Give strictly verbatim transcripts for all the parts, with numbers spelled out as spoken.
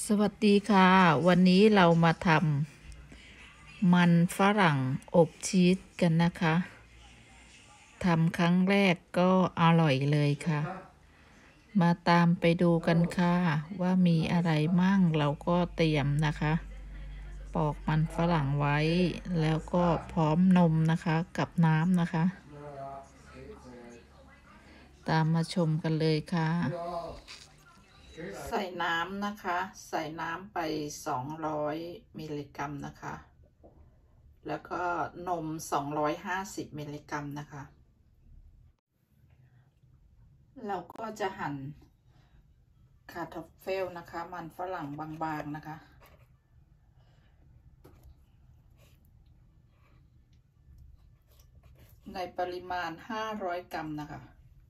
สวัสดีค่ะ วันนี้เรามาทำมันฝรั่งอบชีสกันนะคะทำครั้งแรกก็อร่อยเลยค่ะ มาตามไปดูกันค่ะว่ามีอะไรมั่งเราก็เตรียมนะคะปอกมันฝรั่งไว้แล้วก็พร้อมนมนะคะกับน้ำนะคะตามมาชมกันเลยค่ะใส่น้ำนะคะใส่น้ำไปสองร้อยมิลลิกรัมนะคะแล้วก็นมสองร้อยห้าสิบมิลลิกรัมนะคะเราก็จะหั่นคาร์ทอฟเฟลนะคะมันฝรั่งบางๆนะคะในปริมาณห้าร้อยกรัมนะคะ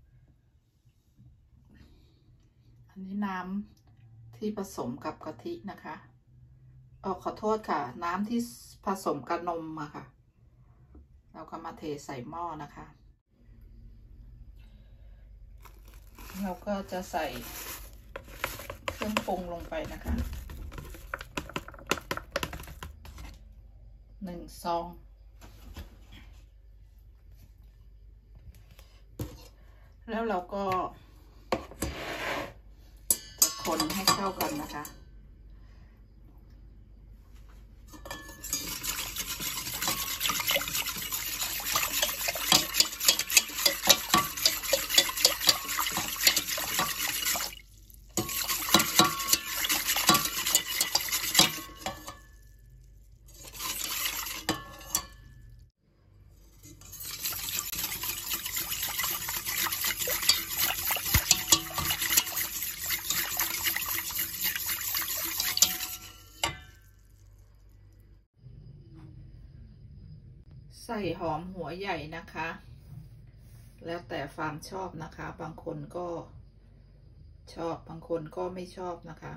อันนี้น้ำที่ผสมกับกะทินะคะเออขอโทษค่ะน้ำที่ผสมกับนมอะค่ะเราก็มาเทใส่หม้อนะคะเราก็จะใส่เครื่องปรุงลงไปนะคะหนึ่งซองแล้วเราก็จะคนให้เข้ากันนะคะใส่หอมหัวใหญ่นะคะแล้วแต่ความชอบนะคะบางคนก็ชอบบางคนก็ไม่ชอบนะคะ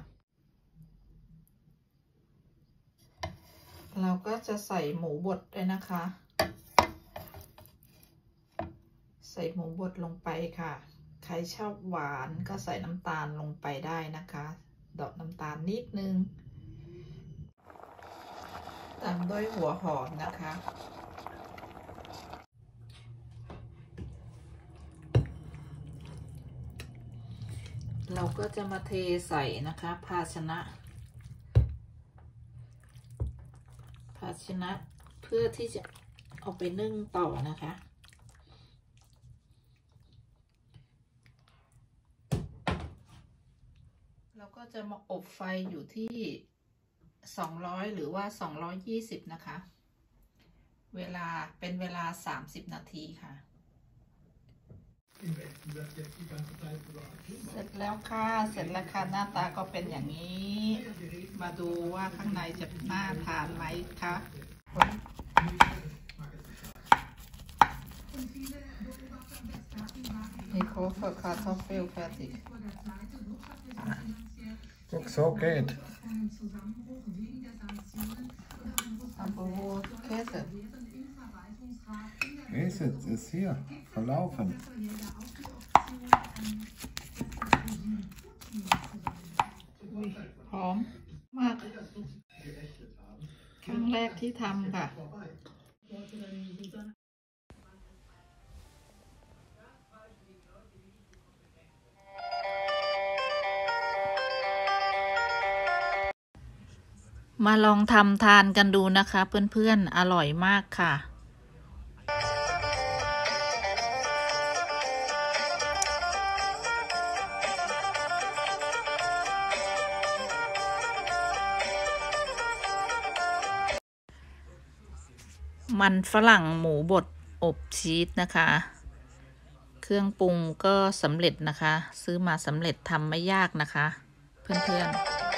เราก็จะใส่หมูบดด้วยนะคะใส่หมูบดลงไปค่ะใครชอบหวานก็ใส่น้ำตาลลงไปได้นะคะดอกน้ำตาลนิดนึงตามด้วยหัวหอมนะคะเราก็จะมาเทใส่นะคะภาชนะภาชนะเพื่อที่จะเอาไปนึ่งต่อนะคะเราก็จะมาอบไฟอยู่ที่สองร้อยหรือว่าสองร้อยยี่สิบนะคะเวลาเป็นเวลาสามสิบนาทีค่ะเสร็จแล้วค่ะเสร็จแล้วค่ะหน้าตาก็เป็นอย่างนี้มาดูว่าข้างในจะน่าทานไหมคะIch hoffe, Kartoffel fertig. Guck, so geht. Aber wo Käse? Käse ist hier, verlaufen. หอมมากครั้งแรกที่ทำค่ะมาลองทำทานกันดูนะคะเพื่อนๆอร่อยมากค่ะมันฝรั่งหมูบดอบชีสนะคะเครื่องปรุงก็สำเร็จนะคะซื้อมาสำเร็จทำไม่ยากนะคะเพื่อนๆ